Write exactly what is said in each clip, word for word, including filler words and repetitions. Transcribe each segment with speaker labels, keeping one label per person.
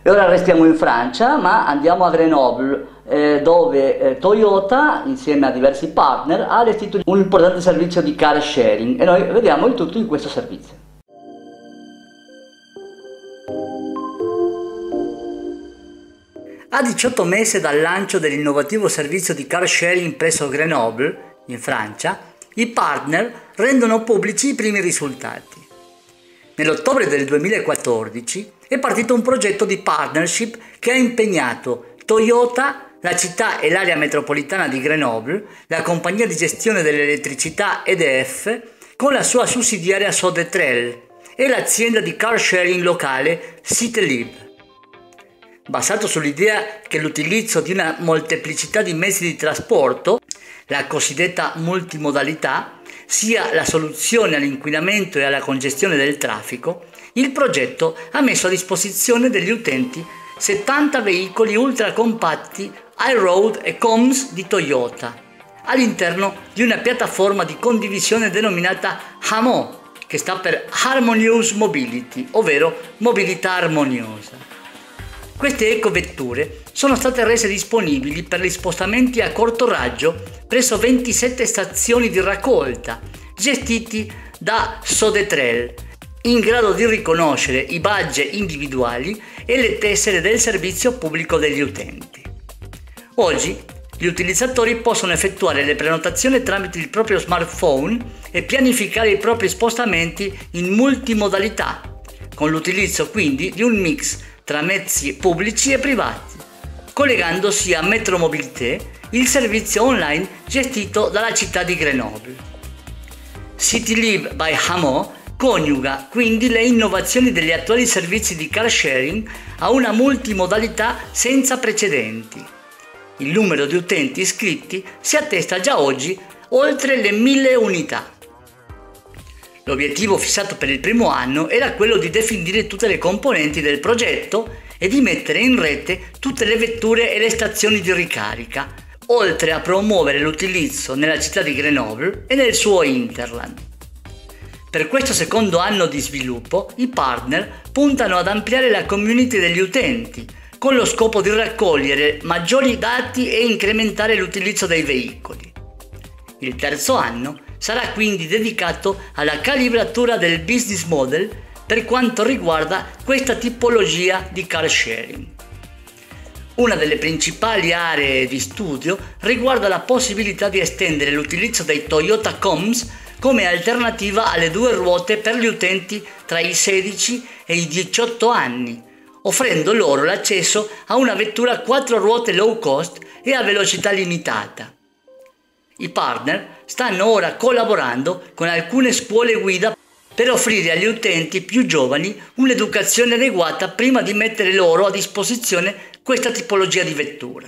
Speaker 1: E ora restiamo in Francia, ma andiamo a Grenoble, eh, dove eh, Toyota, insieme a diversi partner, ha allestito un importante servizio di car sharing e noi vediamo il tutto in questo servizio. A diciotto mesi dal lancio dell'innovativo servizio di car sharing presso Grenoble, in Francia, i partner rendono pubblici i primi risultati. Nell'ottobre del duemilaquattordici è partito un progetto di partnership che ha impegnato Toyota, la città e l'area metropolitana di Grenoble, la compagnia di gestione dell'elettricità E D F, con la sua sussidiaria Sodetrel e l'azienda di car sharing locale Citylib. Basato sull'idea che l'utilizzo di una molteplicità di mezzi di trasporto, la cosiddetta multimodalità, sia la soluzione all'inquinamento e alla congestione del traffico, il progetto ha messo a disposizione degli utenti settanta veicoli ultracompatti iRoad e Coms di Toyota, all'interno di una piattaforma di condivisione denominata HAMO, che sta per Harmonious Mobility, ovvero mobilità armoniosa. Queste ecovetture sono state rese disponibili per gli spostamenti a corto raggio presso ventisette stazioni di raccolta, gestiti da Sodetrel, in grado di riconoscere i badge individuali e le tessere del servizio pubblico degli utenti. Oggi gli utilizzatori possono effettuare le prenotazioni tramite il proprio smartphone e pianificare i propri spostamenti in multimodalità, con l'utilizzo quindi di un mix tra mezzi pubblici e privati, collegandosi a Metromobilité, il servizio online gestito dalla città di Grenoble. Citylib by HAMO coniuga quindi le innovazioni degli attuali servizi di car sharing a una multimodalità senza precedenti. Il numero di utenti iscritti si attesta già oggi oltre le mille unità. L'obiettivo fissato per il primo anno era quello di definire tutte le componenti del progetto e di mettere in rete tutte le vetture e le stazioni di ricarica, oltre a promuovere l'utilizzo nella città di Grenoble e nel suo hinterland. Per questo secondo anno di sviluppo, i partner puntano ad ampliare la community degli utenti, con lo scopo di raccogliere maggiori dati e incrementare l'utilizzo dei veicoli. Il terzo anno sarà quindi dedicato alla calibratura del business model per quanto riguarda questa tipologia di car sharing. Una delle principali aree di studio riguarda la possibilità di estendere l'utilizzo dei Toyota Coms come alternativa alle due ruote per gli utenti tra i sedici e i diciotto anni, offrendo loro l'accesso a una vettura a quattro ruote low cost e a velocità limitata. I partner stanno ora collaborando con alcune scuole guida per offrire agli utenti più giovani un'educazione adeguata prima di mettere loro a disposizione questa tipologia di vettura.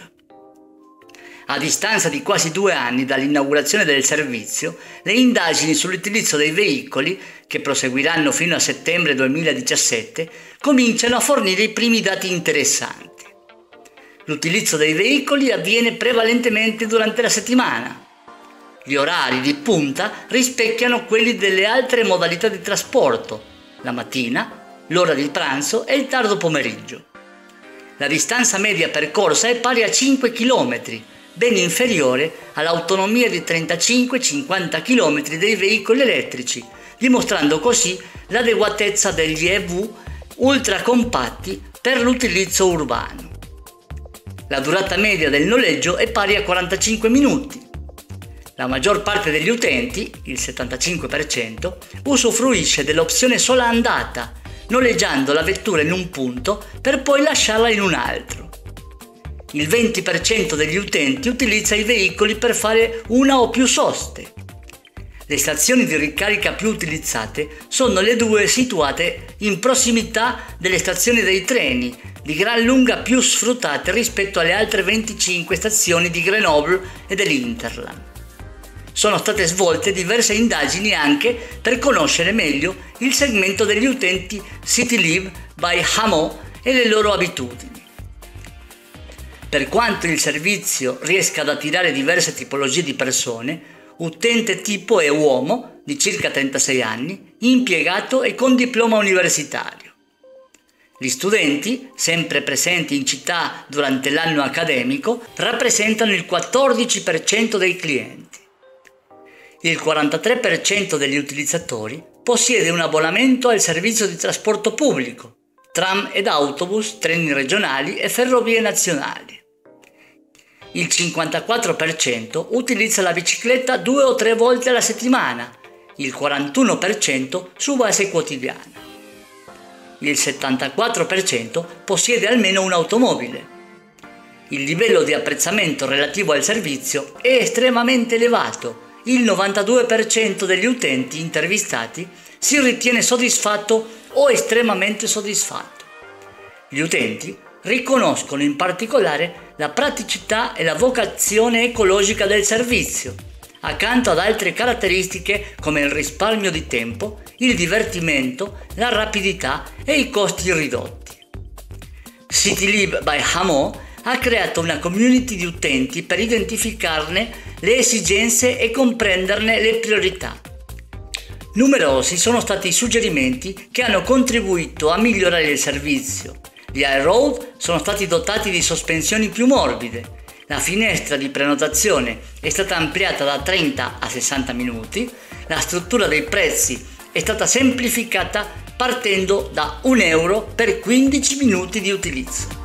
Speaker 1: A distanza di quasi due anni dall'inaugurazione del servizio, le indagini sull'utilizzo dei veicoli, che proseguiranno fino a settembre duemiladiciassette, cominciano a fornire i primi dati interessanti. L'utilizzo dei veicoli avviene prevalentemente durante la settimana. Gli orari di punta rispecchiano quelli delle altre modalità di trasporto, la mattina, l'ora di pranzo e il tardo pomeriggio. La distanza media percorsa è pari a cinque chilometri, ben inferiore all'autonomia di trentacinque cinquanta chilometri dei veicoli elettrici, dimostrando così l'adeguatezza degli E V ultracompatti per l'utilizzo urbano. La durata media del noleggio è pari a quarantacinque minuti. La maggior parte degli utenti, il settantacinque per cento, usufruisce dell'opzione sola andata, noleggiando la vettura in un punto per poi lasciarla in un altro. Il venti per cento degli utenti utilizza i veicoli per fare una o più soste. Le stazioni di ricarica più utilizzate sono le due situate in prossimità delle stazioni dei treni, di gran lunga più sfruttate rispetto alle altre venticinque stazioni di Grenoble e dell'Hinterland. Sono state svolte diverse indagini anche per conoscere meglio il segmento degli utenti Citylib by HAMO e le loro abitudini. Per quanto il servizio riesca ad attirare diverse tipologie di persone, utente tipo è uomo di circa trentasei anni, impiegato e con diploma universitario. Gli studenti, sempre presenti in città durante l'anno accademico, rappresentano il quattordici per cento dei clienti. Il quarantatré per cento degli utilizzatori possiede un abbonamento al servizio di trasporto pubblico, tram ed autobus, treni regionali e ferrovie nazionali. Il cinquantaquattro per cento utilizza la bicicletta due o tre volte alla settimana, il quarantuno per cento su base quotidiana. Il settantaquattro per cento possiede almeno un'automobile. Il livello di apprezzamento relativo al servizio è estremamente elevato. Il novantadue per cento degli utenti intervistati si ritiene soddisfatto o estremamente soddisfatto. Gli utenti riconoscono in particolare la praticità e la vocazione ecologica del servizio, accanto ad altre caratteristiche come il risparmio di tempo, il divertimento, la rapidità e i costi ridotti. Citylib by Hamo ha creato una community di utenti per identificarne le esigenze e comprenderne le priorità. Numerosi sono stati i suggerimenti che hanno contribuito a migliorare il servizio. Gli iRoad sono stati dotati di sospensioni più morbide. La finestra di prenotazione è stata ampliata da trenta a sessanta minuti. La struttura dei prezzi è stata semplificata partendo da un euro per quindici minuti di utilizzo.